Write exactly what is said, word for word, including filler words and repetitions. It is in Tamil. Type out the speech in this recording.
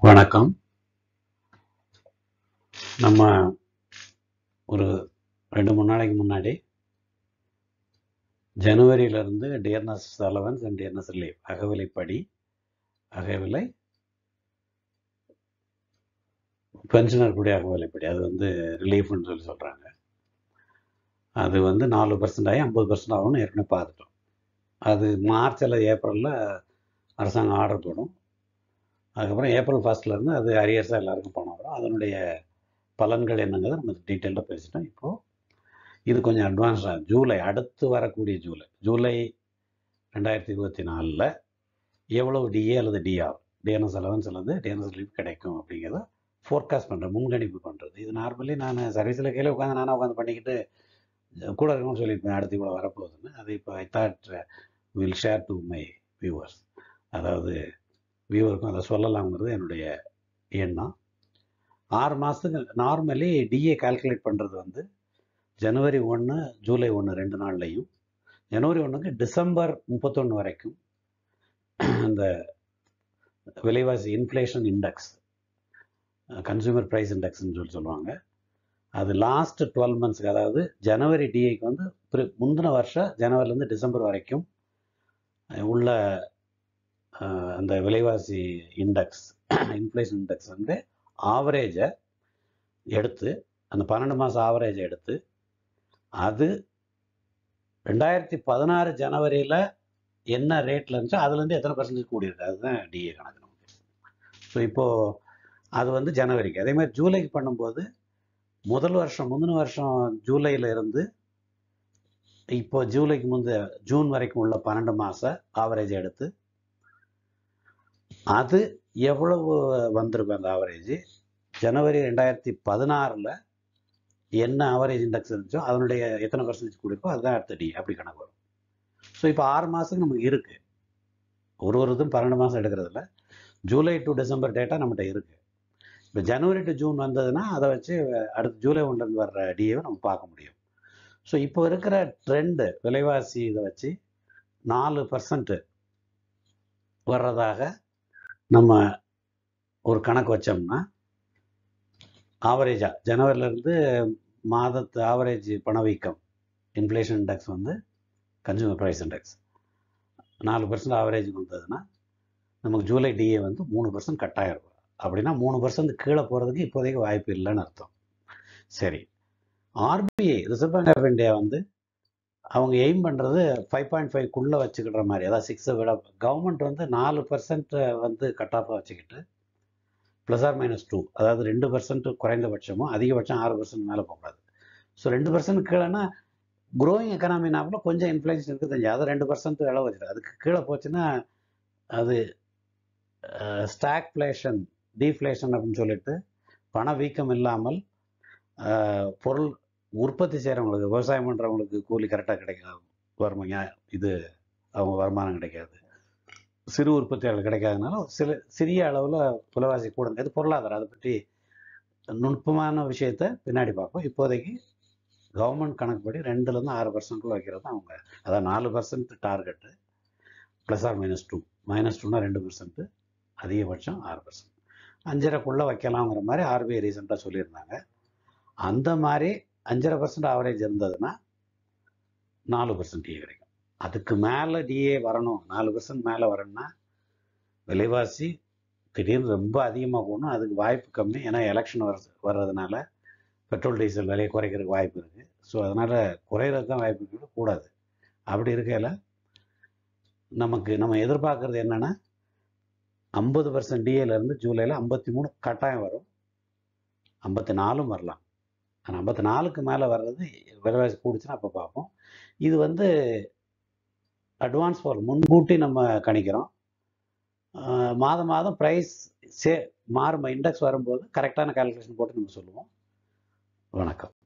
வணக்கம். நம்ம ஒரு ரெண்டு மூணு நாளைக்கு முன்னாடி ஜனவரியிலிருந்து dearness allowance and dearness relief அகவிலைப்படி அகவிலை பென்ஷனர் கூடிய அகவிலைப்படி அது வந்து ரிலீஃப்னு சொல்லி சொல்கிறாங்க. அது வந்து நாலு பர்சன்ட் ஆகி ஐம்பது பர்சன்ட் ஆகும்னு ஏற்கனவே பார்த்துட்டோம். அது மார்ச் அல்லது ஏப்ரலில் அரசாங்கம் ஆர்டர் போடும். அதுக்கப்புறம் ஏப்ரல் ஃபர்ஸ்ட்லேருந்து அது அரியர்ஸாக எல்லாருக்கும் பணம் வரும். அதனுடைய பலன்கள் என்னங்கிறத நம்ம டீட்டெயிலாக பேசிட்டோம். இப்போது இது கொஞ்சம் அட்வான்ஸாக ஜூலை அடுத்து வரக்கூடிய ஜூலை ஜூலை ரெண்டாயிரத்தி இருபத்தி நாலில் எவ்வளவு டிஏ அல்லது டிஆர் டிஎன்எஸ் அலவன்ஸ் அல்லது டிஎன்எஸ் ரிலீஃப் கிடைக்கும் அப்படிங்கிறத ஃபோர்காஸ்ட் பண்ணுறேன், முன்கணிப்பு பண்ணுறது. இது நார்மலி நான் சர்வீஸில் கீழே உட்காந்து நானாக உட்காந்து பண்ணிக்கிட்டு கூட இருக்கணும்னு சொல்லியிருப்பேன், அடுத்து இவ்வளோ வரப்போகுதுன்னு. அது இப்போ I thought will share to my viewers, அதாவது வியூவருக்கும் அதை சொல்லலாம்ங்கிறது என்னுடைய எண்ணம். ஆறு மாதத்துக்கு நார்மலி டிஏ கால்குலேட் பண்ணுறது வந்து ஜனவரி ஒன்று ஜூலை ஒன்று ரெண்டு நாள்லையும், ஜனவரி ஒன்றுக்கு டிசம்பர் முப்பத்தொன்று வரைக்கும் அந்த விலைவாசி இன்ஃப்ளேஷன் இண்டெக்ஸ், கன்சூமர் ப்ரைஸ் இண்டெக்ஸ்ன்னு சொல்லி சொல்லுவாங்க. அது லாஸ்ட் டுவெல் மந்த்ஸ்க்கு, அதாவது ஜனவரி டிஏக்கு வந்து முந்தின வருஷம் ஜனவரிலேருந்து டிசம்பர் வரைக்கும் உள்ள அந்த விலைவாசி இண்டெக்ஸ் இன்ஃப்ளேஷன் இண்டெக்ஸ் வந்து ஆவரேஜை எடுத்து, அந்த பன்னெண்டு மாதம் ஆவரேஜை எடுத்து, அது ரெண்டாயிரத்தி பதினாறு ஜனவரியில் என்ன ரேட்டில் இருந்துச்சோ அதுலேருந்து எத்தனை பர்சன்டேஜ் கூடியிருக்கு, அதுதான் டிஏ கணக்கு நமக்கு. ஸோ இப்போது அது வந்து ஜனவரிக்கு. அதே மாதிரி ஜூலைக்கு பண்ணும்போது முதல் வருஷம் முந்தின வருஷம் ஜூலையில் இருந்து இப்போ ஜூலைக்கு முந்தைய ஜூன் வரைக்கும் உள்ள பன்னெண்டு மாதம் ஆவரேஜ் எடுத்து அது எவ்வளவு வந்திருக்கும் அந்த ஆவரேஜ் ஜனவரி ரெண்டாயிரத்தி பதினாறில் என்ன ஆவரேஜ் இண்டெக்ஸ் இருந்துச்சோ அதனுடைய எத்தனை பர்சன்டேஜ் கூடியிருக்கோ அதுதான் அடுத்த டி, அப்படி கணக்கு வரும். ஸோ இப்போ ஆறு மாதத்துக்கு நமக்கு இருக்குது, ஒரு ஒரு இதுவும் பன்னெண்டு மாதம் எடுக்கிறதுல ஜூலை டு டிசம்பர் டேட்டா நம்மகிட்ட இருக்குது. இப்போ ஜனவரி டு ஜூன் வந்ததுன்னா அதை வச்சு அடுத்து ஜூலை ஒன்றுலேருந்து வர்ற டிஏவை நம்ம பார்க்க முடியும். ஸோ இப்போ இருக்கிற ட்ரெண்டு விலைவாசி இதை வச்சு நாலு பர்சன்ட் வர்றதாக நம்ம ஒரு கணக்கு வச்சோம்னா, ஆவரேஜாக ஜனவரியிலேருந்து மாதத்து ஆவரேஜ் பணவீக்கம் இன்ஃப்ளேஷன் இண்டெக்ஸ் வந்து கன்சூமர் ப்ரைஸ் இண்டெக்ஸ் நாலு பர்சன்ட் ஆவரேஜ் வந்ததுன்னா நமக்கு ஜூலை டிஏ வந்து மூணு பர்சன்ட் கட்டாயம் இருக்கும். அப்படின்னா மூணு பர்சன்ட் கீழே போகிறதுக்கு இப்போதைக்கு வாய்ப்பு இல்லைன்னு அர்த்தம். சரி, RBI reserve bank of India வந்து அவங்க எய்ம் பண்ணுறது ஃபைவ் பாயிண்ட் ஃபைவ்க்குள்ளே வச்சுக்கிற மாதிரி, அதாவது சிக்ஸை விட கவர்மெண்ட் வந்து நாலு பர்சன்ட் வந்து கட் ஆஃபாக வச்சுக்கிட்டு ப்ளஸ் ஆர் மைனஸ் டூ, அதாவது ரெண்டு பர்சன்ட் குறைந்தபட்சமும் அதிகபட்சம் ஆறு பர்சன்ட் மேலே போகக்கூடாது. ஸோ ரெண்டு பர்சன்ட் கீழேனா க்ரோயிங் எக்கனாமினாப்புல கொஞ்சம் இன்ஃப்ளேஷன் இருக்குது தெரிஞ்சு அதை ரெண்டு பர்சன்ட் அளவு வச்சுரு. அதுக்கு கீழே போச்சுன்னா அது ஸ்டாக்ஃப்ளேஷன் டீஃப்ளேஷன் அப்படின்னு சொல்லிட்டு பணவீக்கம் இல்லாமல் பொருள் உற்பத்தி செய்கிறவங்களுக்கு, விவசாயம் பண்ணுறவங்களுக்கு கூலி கரெக்டாக கிடைக்காது, வருமானம் இது அவங்க வருமானம் கிடைக்காது, சிறு உற்பத்தியாளர் கிடைக்காதனால சில சிறிய அளவில் விலைவாசி கூட. இது பொருளாதாரம், அதை பற்றி நுட்பமான விஷயத்தை பின்னாடி பார்ப்போம். இப்போதைக்கு கவர்மெண்ட் கணக்குப்படி ரெண்டுலேருந்து ஆறு பர்சன்ட் வைக்கிறது அவங்க, அதாவது நாலு percent target plus or minus two, minus டூனா ரெண்டு பர்சன்ட்டு, அதிகபட்சம் ஆறு பர்சன்ட் அஞ்சரைக்குள்ளே வைக்கலாங்கிற மாதிரி ஆர்பிஐ ரீசெண்டாக சொல்லியிருந்தாங்க. அந்த மாதிரி அஞ்சரை பர்சன்ட் ஆவரேஜ் இருந்ததுன்னா நாலு பர்சன்ட் டிஏ கிடைக்கும். அதுக்கு மேலே டிஏ வரணும், நாலு பர்சன்ட் மேலே வரணும்னா விலைவாசி திடீர்னு ரொம்ப அதிகமாக போகணும், அதுக்கு வாய்ப்பு கம்மி. ஏன்னா எலெக்ஷன் வர வர்றதுனால பெட்ரோல் டீசல் விலையை குறைக்கிறதுக்கு வாய்ப்பு இருக்குது. ஸோ அதனால் குறையிறது தான் வாய்ப்பு இருக்குது, கூடாது. அப்படி இருக்கையில் நமக்கு நம்ம எதிர்பார்க்குறது என்னென்னா ஐம்பது பர்சன்ட் டிஏலேருந்து ஜூலையில் ஐம்பத்தி மூணு கட்டாயம் வரும், ஐம்பத்தி நாலும் வரலாம். ஆனால் ஐம்பத்தி நாலுக்கு மேலே வர்றது விலைவாசி கூடிச்சுன்னா அப்போ பார்ப்போம். இது வந்து அட்வான்ஸ் ஃபார் முன்கூட்டி நம்ம கணிக்கிறோம். மாதம் மாதம் ப்ரைஸ் சே மாறும் இண்டெக்ஸ் வரும்போது கரெக்டான கால்குலேஷன் போட்டு நம்ம சொல்லுவோம். வணக்கம்.